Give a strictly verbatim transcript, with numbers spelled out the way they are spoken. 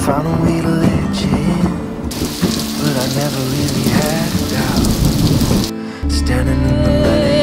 found a way to let you in, but I never really had a doubt. Standing in the light